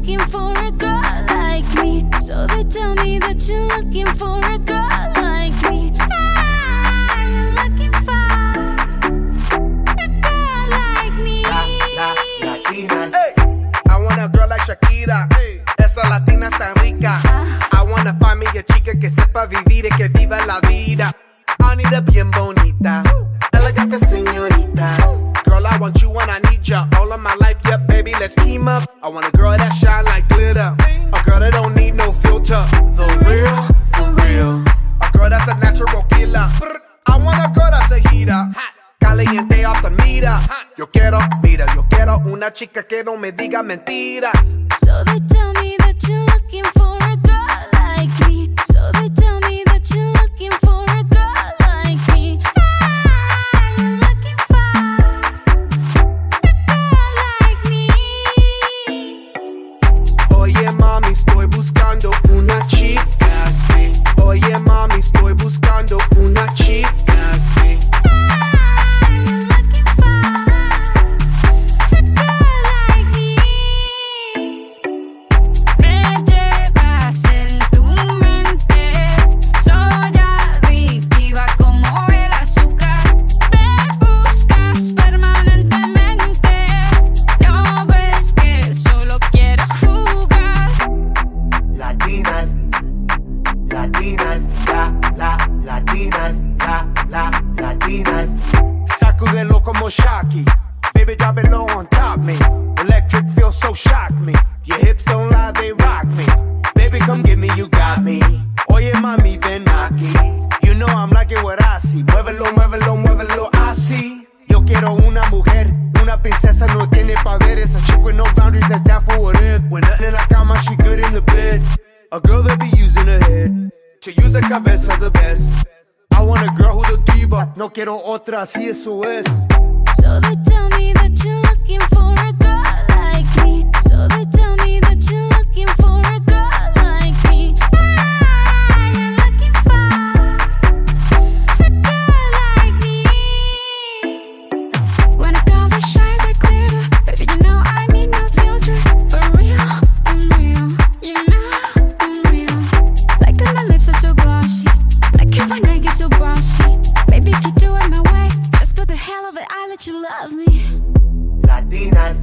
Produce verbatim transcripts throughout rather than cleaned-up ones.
looking for a girl like me. So they tell me that you're looking for a girl like me. Ah, you're looking for a girl like me. La, la, Latinas. Hey, I want a girl like Shakira. Hey, esa latina es tan rica. I wanna find me a chica que sepa vivir y que viva la vida. I need a bien bonita, elegante señorita. Girl, I want you and I need ya all of my life, yeah, baby, let's team up. I want a girl that shine like glitter, a girl that don't need no filter. The real, for real. A girl that's a natural killer. I want a girl that's a heater, caliente off the meter. Yo quiero, mira, yo quiero una chica que no me diga mentiras. So they tell me that you're looking for a girl like me. So they tell me that you're looking for a girl like me. Ah, you're looking for a girl like me. Oye mami, estoy buscando una chica, sí. Oye mami, estoy buscando una chica, sí. Ah, you're looking for a girl like me. Me llevas en tu mente, soy adictiva como el azúcar. Me buscas permanentemente, no ves que solo quiero jugar. Latinas, Latinas, la, la, Latinas, la, la, Latinas. Sacudelo como Shocky, baby drop it low on top me. Electric feels so shock me, your hips don't lie, they rock me. Baby come get me, you got me. Oye mami, ven aquí. You know I'm liking what I see. Muévelo, muévelo, muévelo así. Yo quiero una mujer, una princesa, no tiene poderes. A chick with no boundaries, that's down for what is. When nothing in la cama, she good in the bed. A girl that be using her head to use the cabeza the best. I want a girl who's a diva, no quiero otra, así eso es. So they tell me that you're looking for a girl like me. So they tell me that you're looking for a girl like me. Ah, you're looking for a girl like me. When a girl that shines like glitter, baby, you know I need no filter. For real, I'm real. You know I'm real. Like how my lips are so glossy, like how my neck is so bossy. Baby, if you do it my way, just for the hell of it, I let you love me. Latinas,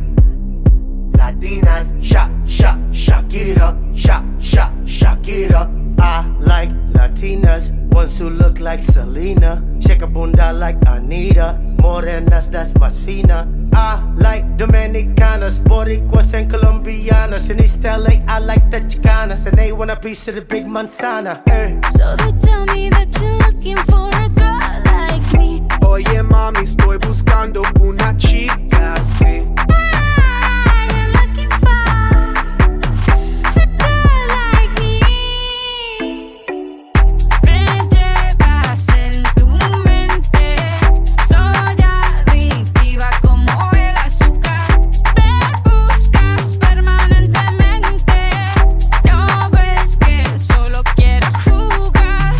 Latinas, Sha, Sha, Shakira, Sha, Sha, Shakira. I like Latinas, ones who look like Selena, shake a bunda like Anita, morenas that's más fina. I like Dominicanas, Boricuas and Colombianas. In East L A, I like the Chicanas, and they want a piece of the big manzana. Hey. So they tell me that you're looking for a girl like me. Oye mami, estoy buscando una chica, sí. Ah, you're looking for a girl like me. Me llevas en tu mente, soy adictiva como el azúcar. Me buscas permanentemente, no ves que solo quiero jugar.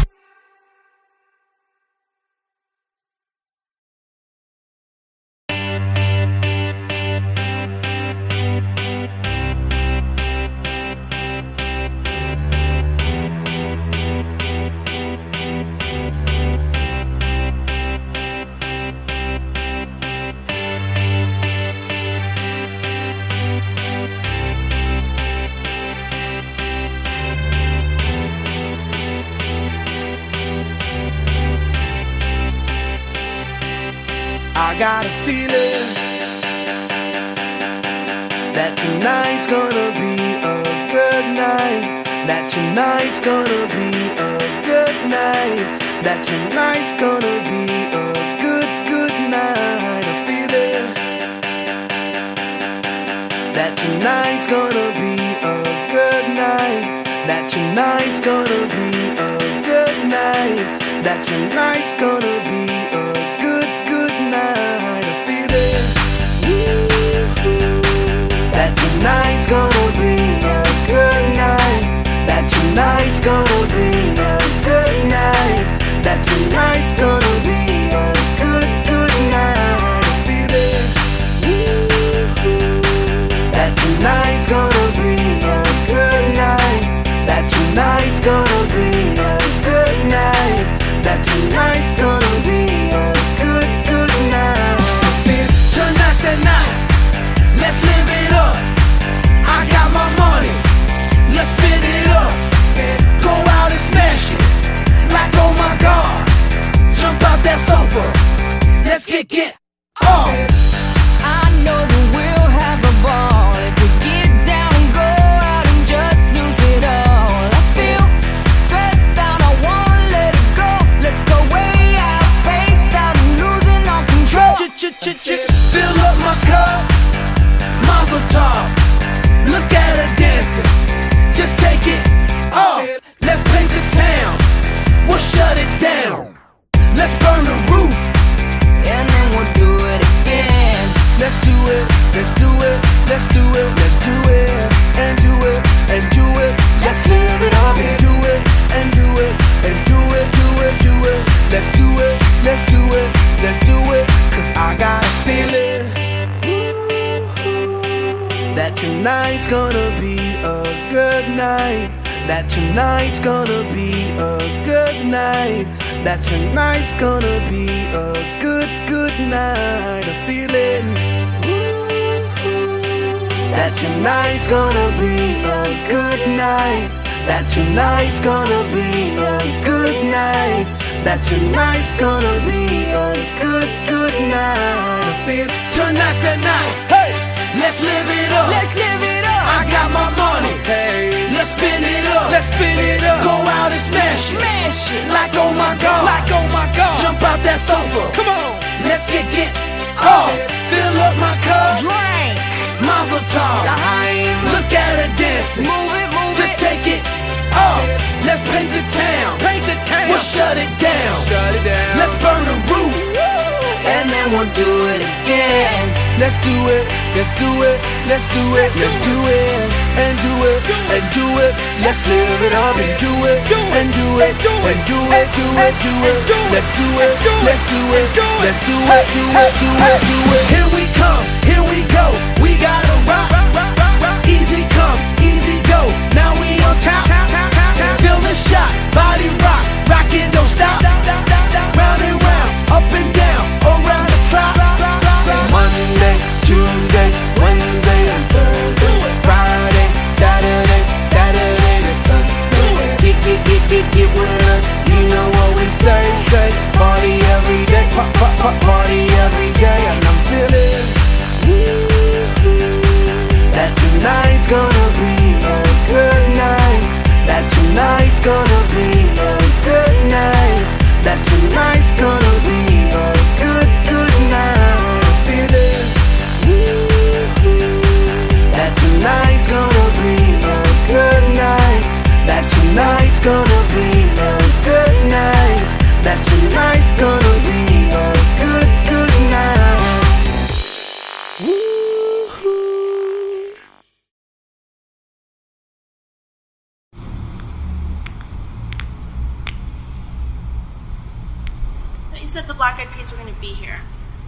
I got a feeling that tonight's gonna be a good night. That tonight's gonna be a good night. That tonight's gonna be a good, good night. A feeling that tonight's gonna be a good night. That tonight's gonna be a good night. That tonight's gonna be a good, good night. A feeling that tonight's gonna be a good night. That tonight's gonna be a good night. That tonight's gonna be a good, good night. A feeling that tonight's gonna be night. That tonight's gonna be a good night. That tonight's gonna be a good, good night. A feeling. That tonight's gonna be a good night. That tonight's gonna be a good night. That tonight's gonna be a good, good night. I feel tonight's the night. Hey, let's live it up. Let's live it up. I got my money. Hey, let's spin it up. Let's spin it up. Go out and smash it. Smash it. Like oh my God. Like oh my God. Jump out that sofa. Come on. Let's get get off. Fill up my cup. Drink. Mazel tov. Look at her dancing. Move it, move Just it. take it off. Let's paint the town. Paint the town. We'll shut it down. Shut it down. Let's burn the roof. And then we'll do it again. Let's do it. Let's do it. Let's do it. Let's do it. And do it. And do it. Let's live it up and do it. And do it. And do it. Do it. Do it. Let's do it. Let's do it. Let's do it. Do it. Do it. Do it. Here we come. Here we go. We gotta rock. Easy come. Easy go. Now we on top. Feel the shot. Body rock. Rock it. Don't stop. Round and round. Up and down. Around the clock. Monday, Tuesday, Wednesday, and Thursday, Friday, Saturday, Saturday to Sunday. Get, get, get, get, get with us. You know what we say, say. Party every day, pop, pop, pop, party every day, and I'm feeling that tonight's gonna be a good night. That tonight's gonna be a good night. That tonight's gonna be a good, good night. That tonight's gonna be a good night. That tonight's gonna be a good night. That tonight's gonna be a good, good night. Woo-hoo. You said the Black Eyed Peas were going to be here.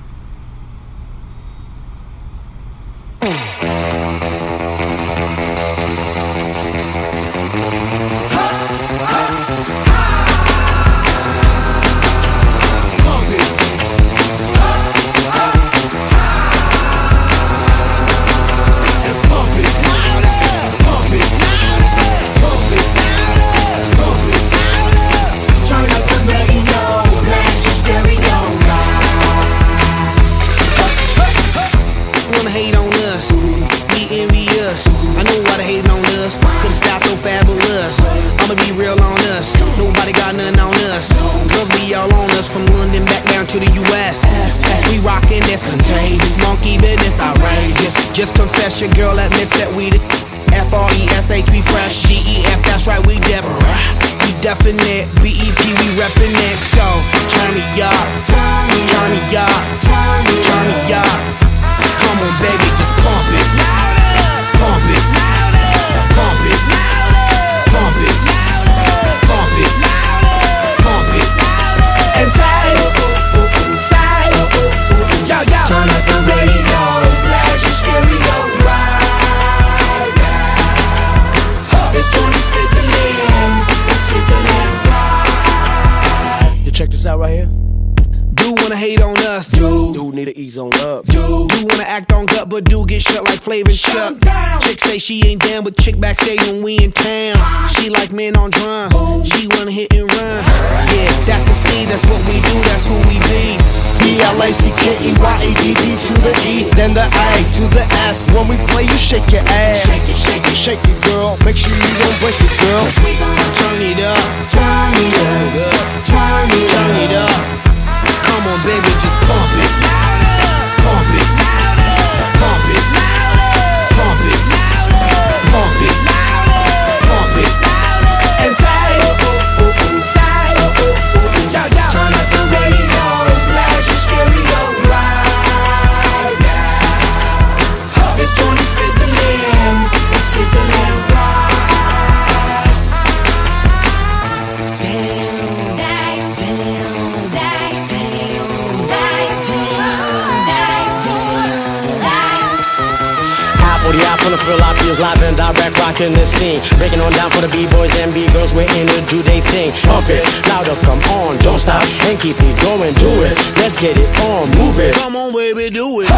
Just confess your girl admits that we the F R E S H, we fresh. G E F, that's right, we Deborah. We definite. B E P, we reppin' it. So, turn me up, turn me up, turn me up. Come on, baby, just pump it. Pump it. Pump it. Pump it. Pump it. Pump it. And say, say, yo, yo. Turn up the radio. Stereo right now. This joint is fizzling, it's sizzling right. You check this out right here. Do wanna hate on us, do. Do need to ease on up, do. Do wanna act on gut, but do get shut like Flavor and Chuck. Chick say she ain't down, but chick backstage when we in town. She like men on drums, she wanna hit and run. Yeah, that's the speed, that's what we do, that's who we be. B L A C K E Y E D D to the E, then the A to the S. When we play, you shake your ass. Shake it, shake it, shake it, girl. Make sure you don't break it, girl. Cause we gon' turn it up, turn it up, turn it up, turn it up. Come on, baby, just pump it, pump it, pump it, pump it, pump it, pump it, and say, say, yo, yo. Turn up the radio, blast your stereo right now. This joint is fizzling, it's sizzling right. Damn. Brothers live and direct, rocking the scene. Breaking on down for the B-boys and B-girls, we're in to do they thing. Pump it, louder, come on, don't stop, and keep it going, do it. Let's get it on, move it. Come on, baby, do it.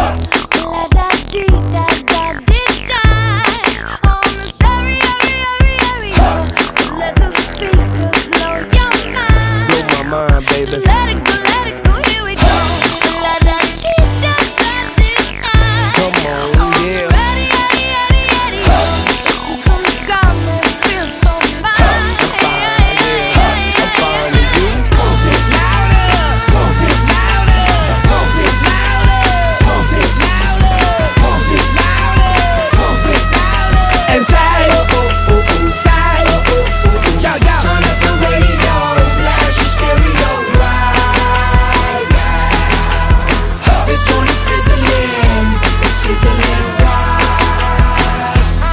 Let the speakers blow your mind. Blow my mind, baby. Let it go, let it go, here we go. La da dee da da dee da. Come on, yeah. Ready, ready, ready, ready. This is some calm that feels so fine. I'm fine, yeah. I'm fine with you. Pump it louder, pump it louder, pump it louder, pump it louder, pump it louder, pump it louder. And say, oh, oh, oh, oh, say, oh, oh, oh, oh. Yo, yo. Turn up the radio, blast your stereo right now. This joint is fizzling, it's sizzling right.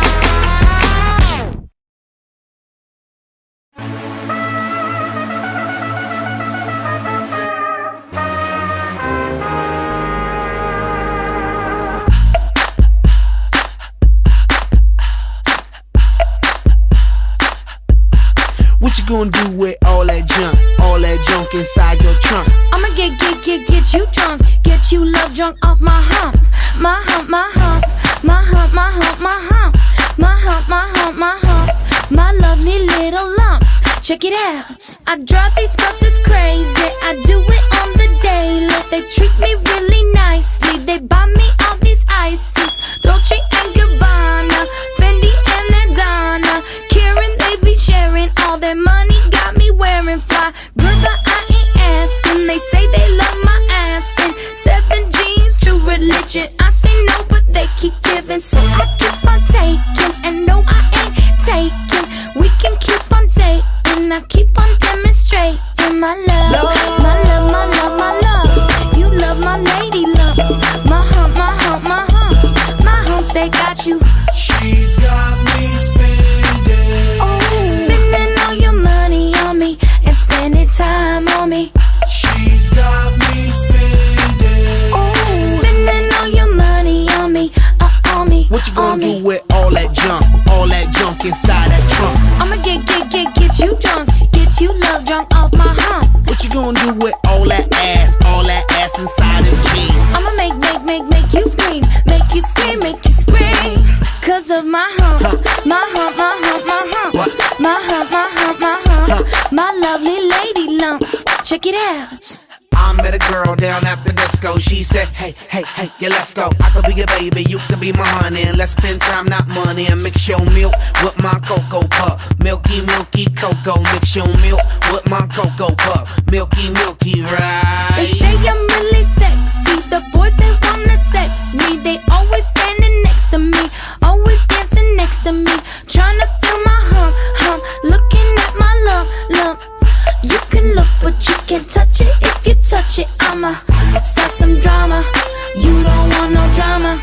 What you gonna do with all that junk, all that junk inside your trunk? I'ma get, get, get, get you drunk. Get you love drunk off my hump. My hump, my hump. My hump, my hump, my hump. My hump, my hump, my hump. My lovely little lumps. Check it out. I drive these brothers crazy. I do it on the daily. They treat me really nicely. They buy me all these ices. Dolce and Gabbana, Fendi and Adana. Karen, they be sharing all their money. Got me wearing fly. Girl, but I ain't asking. They say they love my ass and seven jeans, true religion. I say no, but they keep giving, so I keep on taking. And no, I ain't taking. We can keep on dating. I keep on demonstrating my love, my love, my love, my love. You love my lady lumps. My hump, my hump, my hump. My humps, they got you. She's got me spending. Oh, spending all your money on me and spending time on me. She's got me spending. Oh, spending all your money on me, uh, on me. What you gonna on do me. with all that junk, all that junk inside that trunk? I'ma get, get, get, get you drunk, get you love drunk off my hump. What you gonna do with all that ass, all that ass inside them jeans? I'ma make, make, make, make you scream, make you scream, make you scream. Cause of my hump, my hump, my hump, my hump. What? My hump, my hump, my hump. My lovely lady lumps. Check it out. I met a girl down at the disco. She said, hey, hey, hey, yeah, let's go. I could be your baby, you could be my honey. And let's spend time, not money. And mix your milk with my cocoa pup. Milky, milky cocoa. Mix your milk with my cocoa pup. Milky, milky, right? They say I'm really sexy. The boys, they wanna sex me. They always standing next to me, always dancing next to me, trying to feel my hump, hump, looking at my lump, lump. You can look, but you can't touch it. If you touch it, I'ma start some drama. You don't want no drama,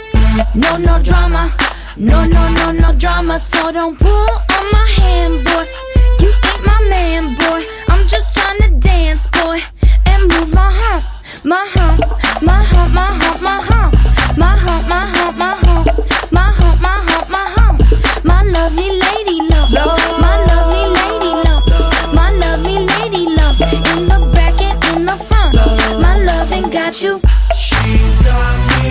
no, no drama, no, no, no, no drama. So don't pull on my hand, boy. You ain't my man, boy. I'm just trying to dance, boy, and move my hump, my hump, my hump, my hump, my hump, my hump, my hump, my hump, my hump, my hump, my hump. My lovely lady lumps, my lovely lady lumps, my lovely lady lumps. In the back and in the front, my loving got you. She's got me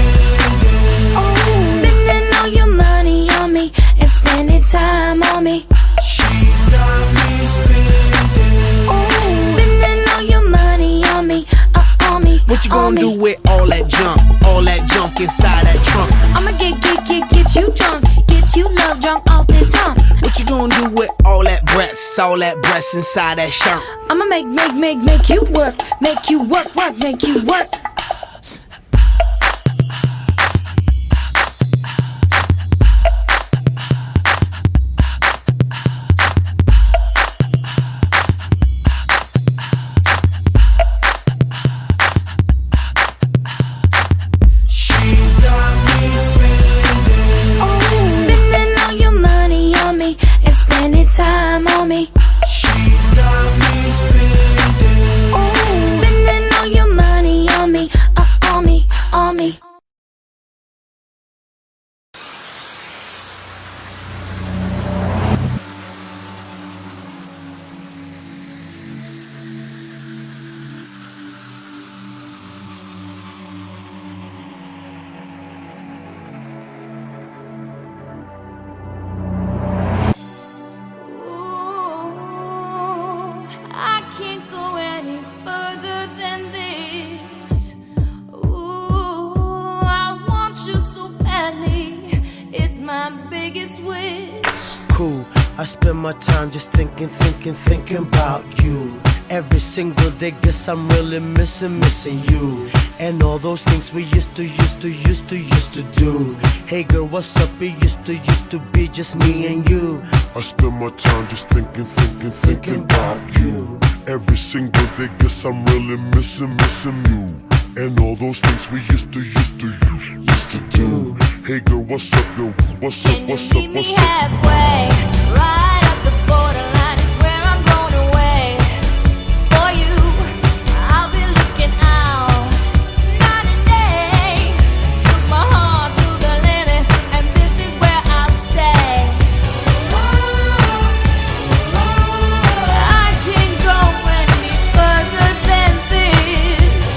spending. Oh, spending all your money on me and spending time on me. She's got me spending. Oh, spending all your money on me, uh, on me. What you on gonna me. do with all that junk, all that junk inside that trunk? I'ma get, get, get, get you drunk, get you love drunk off this hump. What you gonna do with all that breasts, all that breasts inside that shirt? I'ma make, make, make, make you work, make you work, work, make you work. She's got me spending. Oh, spending all your money on me and spending time on me. She's got me spending. Oh, spending all your money on me I spend my time just thinking, thinking, thinking about you. Every single day, guess I'm really missing, missing you. And all those things we used to, used to, used to, used to do. Hey girl, what's up? It used to, used to be just me and you. I spend my time just thinking, thinking, thinking about you. Every single day, guess I'm really missing, missing you. And all those things we used to, used to, used to do. Hey girl, what's up, yo? What's up, what's up, what's up? Can you meet me halfway? Right up the borderline is where I'm going away. For you, I'll be looking out night and day. Took my heart to the limit, and this is where I'll stay. I can't go any further than this.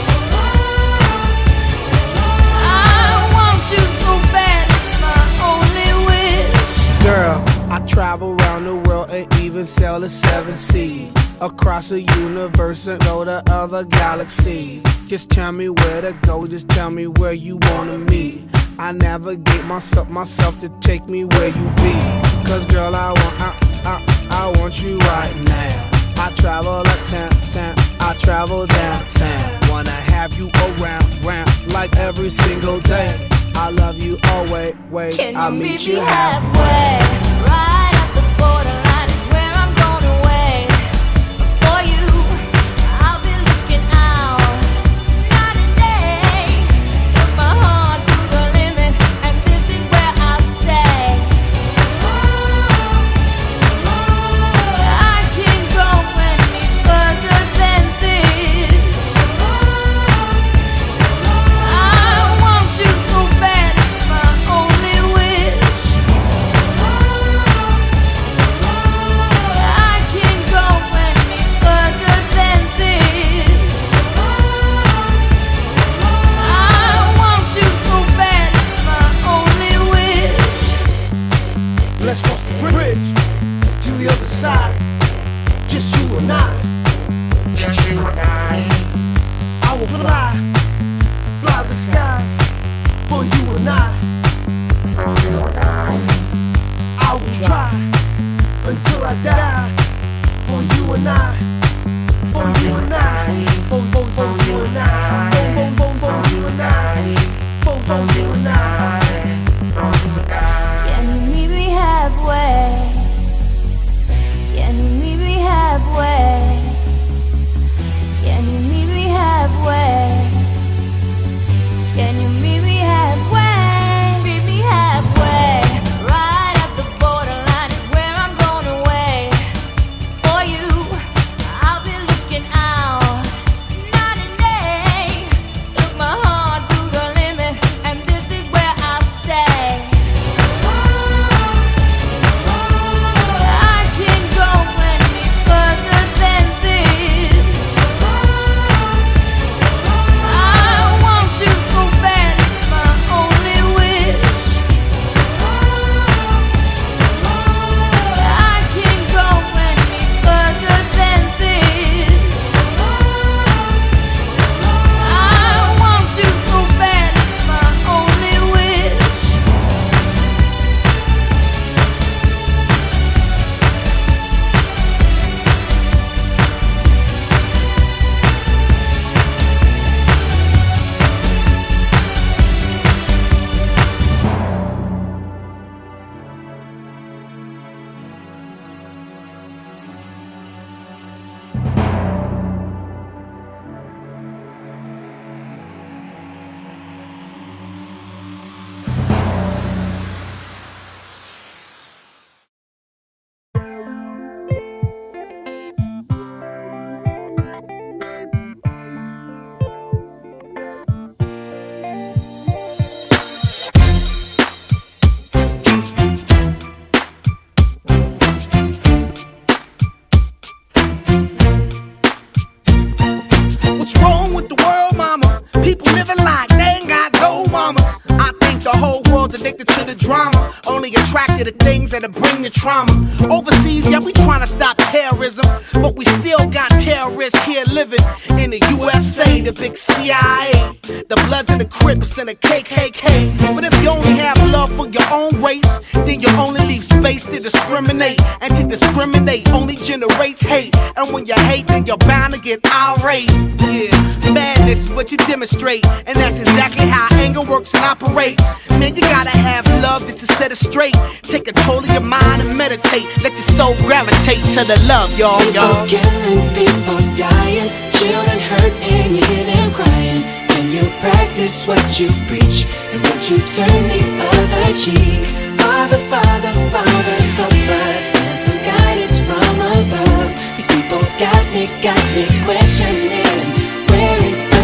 I want you so bad, it's my only wish. Girl, I travel around the world and even sail the seven seas. Across the universe and go to other galaxies. Just tell me where to go, just tell me where you wanna meet. I navigate myself, myself to take me where you be. Cause girl, I want, I, I, I want you right now. I travel uptown, town, I travel downtown. Wanna have you around, round, like every single day. I love you always, wait, Can I'll you meet meet you me halfway. halfway? Right up the borderline is where I'm going away. For you, I'll be looking out night and day. Took my heart to the limit, and this is where I'll stay. I can't go any further than this. I want you so bad, it's my only wish. I can't go any further than this. I want you so bad, it's my only wish. Let's cross the bridge to the other side. Just you and I. Just you and I. I will fly, fly the skies for you and I. For you and I. I will try until I die for you and I. For you and I. For, for, for you and I. For, for, for, for you and I. For, for you and I. For you and I. Can you meet me halfway? Can you meet me halfway? Can you meet me halfway? Can you meet me halfway? Meet me halfway. Right at the borderline is where I'm going away. For you, I'll be looking out night and day. Took my heart to the limit, and this is where I'll stay. I can't go any further than this. I want you so bad, it's my only wish. I can't go any further than this. I want you so bad, it's my only wish. What's wrong with the world, mama? People living like they ain't got no mamas. I think the whole world's addicted to the drama, only attracted to things that'll bring the trauma. Overseas, yeah, we trying to stop terrorism, but we still got terrorists here living in the U S A, the big C I A, the Bloods and the Crips and the K K K. But if you only have love for your own race, then you only leave space place to discriminate, and to discriminate only generates hate. And when you hate, then you're bound to get irate. Yeah, madness is what you demonstrate, and that's exactly how anger works and operates. Man, you gotta have love just to set it straight. Take control of your mind and meditate. Let your soul gravitate to the love, y'all, y'all. People killing, people dying, children hurt and you hear them crying. When you practice what you preach and what you turn the other cheek. Father, Father, Father, help us, send some guidance from above. These people got me, got me questioning, where is the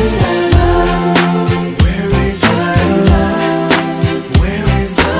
love? Where is the love? Where is the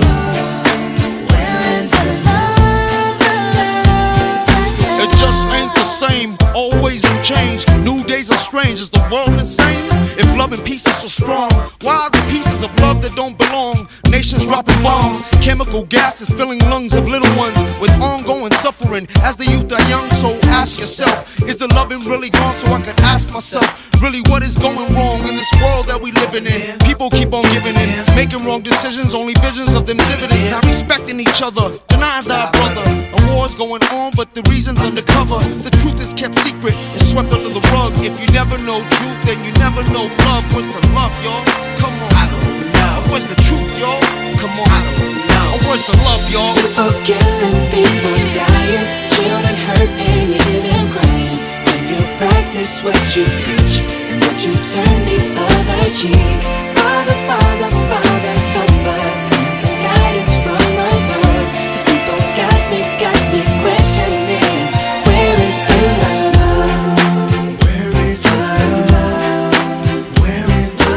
love? Where is the love? The love, the love? It just ain't the same, always new change. New days are strange, is the world insane? If love and peace is so strong, why are the pieces of love that don't belong? Nations dropping bombs, chemical gases filling lungs of little ones with ongoing suffering. As the youth are young, so ask yourself, is the loving really gone? So I could ask myself, really what is going wrong in this world that we living in? People keep on giving in, making wrong decisions, only visions of them dividends. Not respecting each other, denying thy brother. A war's going on, but the reason's undercover. The truth is kept secret, it's swept under the rug. If you never know truth, then you never know love. Where's the love, y'all? Come on. I don't know. Where's the truth, y'all? Come on. I don't know. Where's the love, y'all? People killing, people dying, children hurt and you hear them crying. When you practice what you preach and what you turn the other cheek. Father, Father, Father, help us, send some guidance from above. These people got me, got me questioning, where is the love? Where is the love? Where is the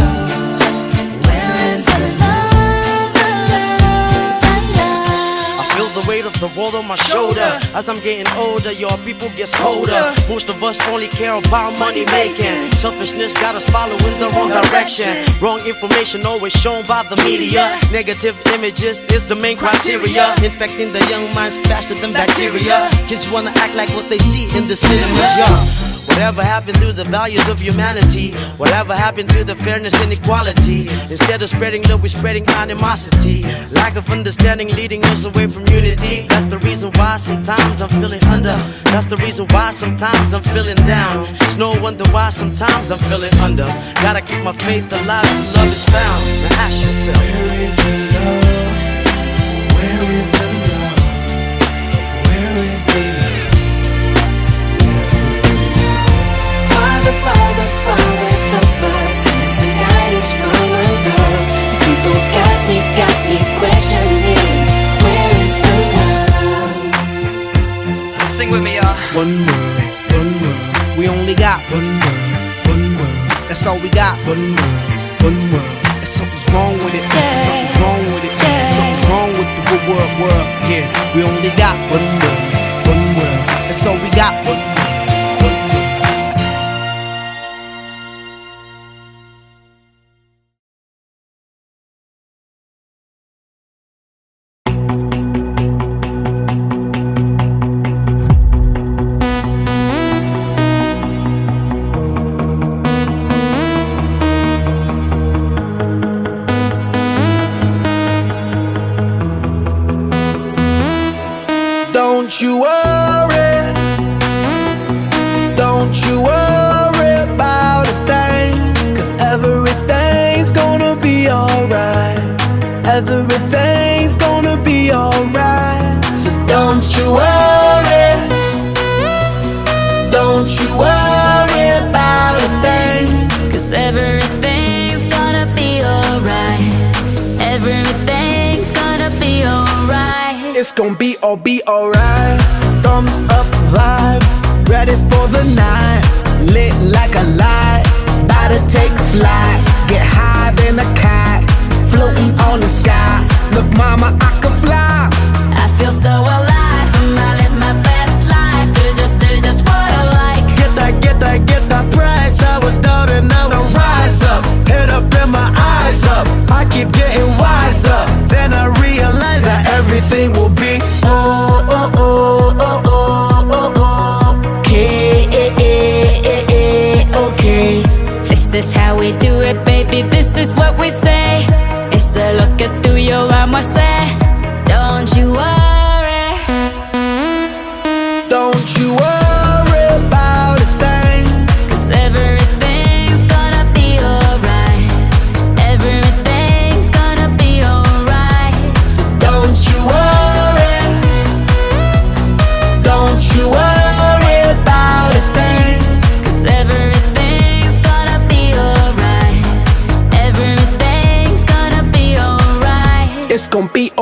love? Where is the love? The love, the love. I feel the weight of the world on my shoulder. As I'm getting older, your people get colder. Most of us only care about money making. Selfishness got us following the wrong direction. Wrong information always shown by the media. Negative images is the main criteria, infecting the young minds faster than bacteria. Kids wanna act like what they see in the cinemas, yeah. Whatever happened to the values of humanity? Whatever happened to the fairness and equality? Instead of spreading love, we're spreading animosity. Lack of understanding leading us away from unity. That's the reason why sometimes I'm feeling under. That's the reason why sometimes I'm feeling down. It's no wonder why sometimes I'm feeling under. Gotta keep my faith alive till love is found. Now ask yourself, where is the love? Where is the love? Where is the love? Father, Father, Father, help us, send some guidance from above. These people got me, got me questioning, where is the love? Sing with me, y'all. One world, one world. We only got one world, one world. That's all we got. One world, one world. And something's wrong with it. Yeah. Something's wrong with it. Yeah. Something's wrong with the good world, world. Yeah, we only got one world, one world. That's all we got. One world. Don't you worry, don't you worry about a thing, 'cause everything's gonna be alright. Everything's gonna be alright. So don't you worry, don't you worry about a thing, 'cause everything's gonna be alright. Everything's gonna be alright. it's gonna be all be alright. Thumbs up vibe, ready for the night. Lit like a light, about to take a flight. Get higher than a cat, floating on the sky. Look mama, I can fly. I feel so alive, and I live my best life. Do just, do just what I like. Get that, get that, get that price. I was down and now I rise up. Head up and my eyes up. I keep getting wiser. Then I realize that everything will be oh, oh, oh, oh, oh, oh, oh. Okay, eh, eh, eh, eh, okay. This is how we do it, baby. This is what we say. It's a look at through your armor, say. Don't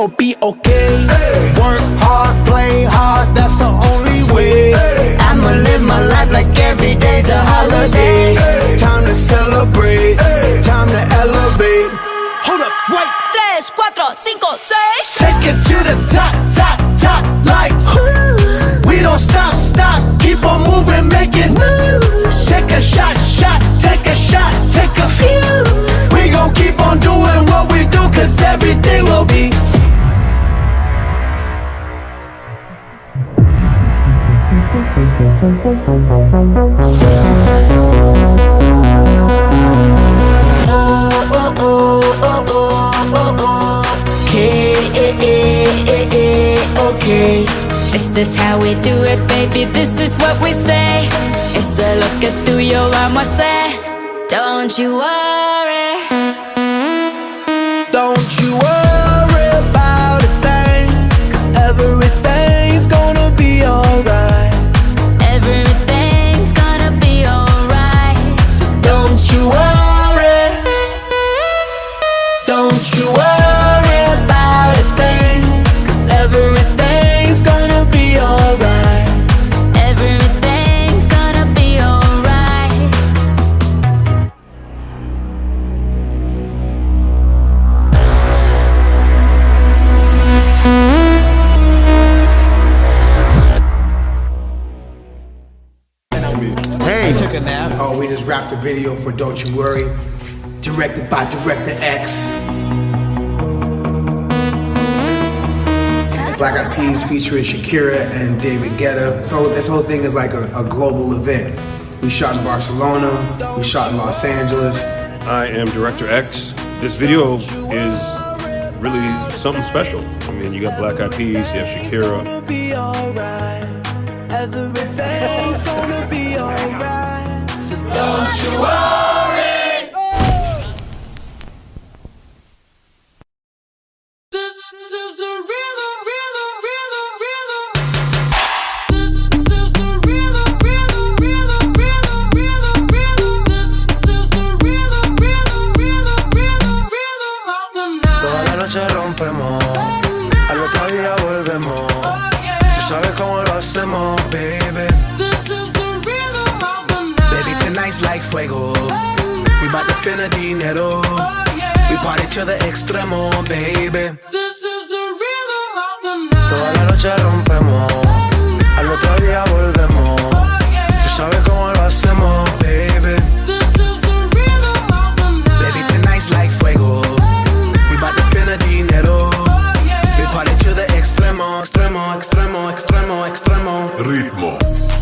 gon' be okay. Hey. Work hard, play hard, that's the only way. Hey. I'ma live my life like every day's a holiday. Hey. Time to celebrate, hey. Time to elevate. Hold up, wait. Tres, cuatro, cinco, seis. Take it to the top, top, top, like ooh. We don't stop, stop, keep on moving, making moves. Take a shot, shot, take a shot, take a few. We gon' keep on doing what we do, cause everything will be. Oh, oh, oh, oh, oh, oh. Okay, eh, eh, eh, eh, okay. This is how we do it, baby, this is what we say. It's a lo que tú y yo vamos a hacer. Don't you worry. Don't you worry about a thing, cause everything's gonna be alright. Everything's gonna be alright. So don't you worry. Don't you worry about a thing, cause everything's gonna be alright. Everything's gonna be alright. Hey, I took a nap. Oh, we just wrapped a video for Don't You Worry, directed by Director X. Black Eyed Peas featuring Shakira and David Guetta. So this whole thing is like a, a global event. We shot in Barcelona, we shot in Los Angeles. I am Director X. This video is really something special. I mean, you got Black Eyed Peas, you have Shakira. Everything's gonna be alright. So Don't you worry. This is the rhythm, rhythm, rhythm, rhythm. This is the rhythm, rhythm, rhythm, rhythm, rhythm, rhythm. This is the rhythm, rhythm, rhythm, rhythm, rhythm of the night. Toda la noche rompemos, al otro día volvemos. Tú sabes cómo lo hacemos, baby. This is the rhythm of the night. baby, tonight's like fuego. We bout to spend a dinero. We party to the extremo, baby. This is the rhythm of the night. Toda la noche rompemos, al otro día volvemos. Tú sabes cómo lo hacemos, baby. This is the rhythm of the night. Baby, tonight's like fuego. We bout to spend a dinero. We party to the extremo, extremo, extremo, extremo, extremo. Ritmo.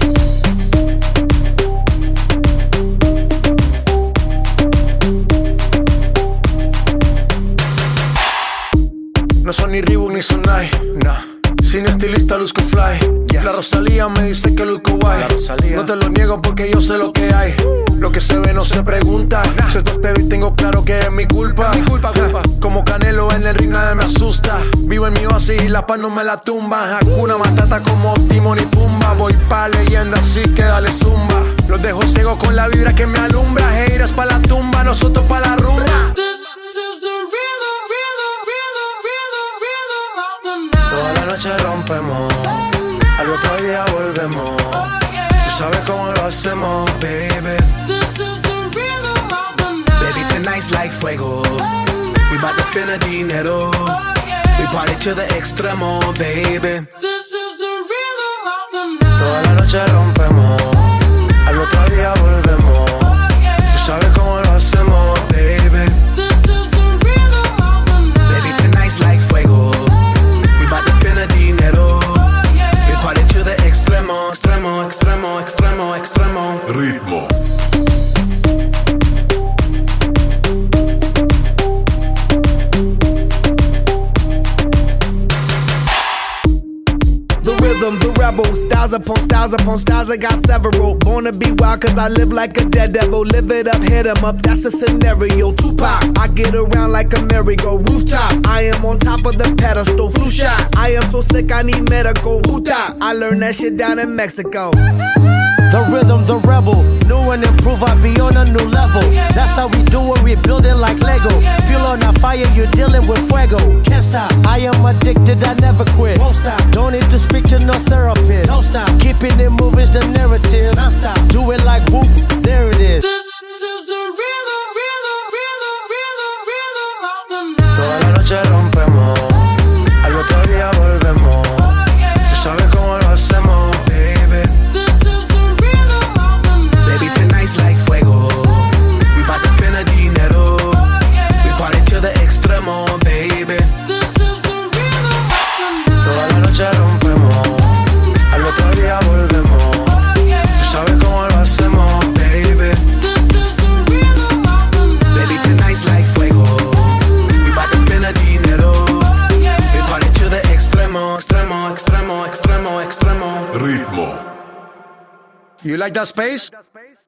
No son ni Reebok ni Sonai, nah. Sin estilista luzco fly, yes. La Rosalía me dice que luzco guay. No te lo niego porque yo sé lo que hay. Lo que se ve no se pregunta, nah. Si esto espero y tengo claro que es mi culpa, es mi culpa, culpa. Como Canelo en el ring nadie me asusta. Vivo en mi oasis y la paz no me la tumba. Hakuna Matata como Timon y Pumba. Voy pa' leyenda así que dale zumba. Los dejo ciego con la vibra que me alumbra. Haters pa' la tumba, nosotros pa' la rumba. This is the rhythm, rhythm, rhythm, rhythm, rhythm of the night. Toda la noche rompemos, al otro día volvemos. Tú sabes cómo lo hacemos, baby. This is the rhythm of the night. Baby, tonight's like fuego. We bout to spend a dinero. We party to the extremo, baby. This is the rhythm of the night. Toda la noche rompemos, al otro día volvemos. Tú sabes cómo lo hacemos, baby. This is the rhythm of the night. Baby, tonight's like fuego. We bout to spend a dinero. We party to the extremo, extremo, extremo, extremo, extremo. Ritmo. The rhythm, the rebel, styles upon styles upon styles, I got several. Born to be wild cause I live like a dead devil. Live it up, hit 'em up, that's a scenario. Tupac, I get around like a merry-go rooftop. I am on top of the pedestal, flu shot. I am so sick I need medical, Huta. I learned that shit down in Mexico. The rhythm, the rebel. New and improve, I be on a new level. That's how we do it, we building like Lego. Feel on a fire, you're dealing with fuego. Can't stop, I am addicted, I never quit. Won't stop, don't need to speak to no therapist. Don't stop, keeping it moving's the narrative. Don't stop, do it like whoop, there it is. This is the rhythm, rhythm, rhythm, rhythm, rhythm of the night. Toda la noche rompemos, al otro día volvemos. Tú sabes cómo lo hacemos, baby. This is the rhythm of the night. Baby, tonight's like fuego. We bout to spend a dinero. We party to the extremo, baby. This is the rhythm of the night. Toda la noche rompemos, al otro día volvemos. Tú sabes cómo lo hacemos, baby. This is the rhythm of the night. Baby, tonight's like fuego. We bout to spend a dinero. We party to the extremo, extremo, extremo, extremo, extremo. Ritmo. You like that space?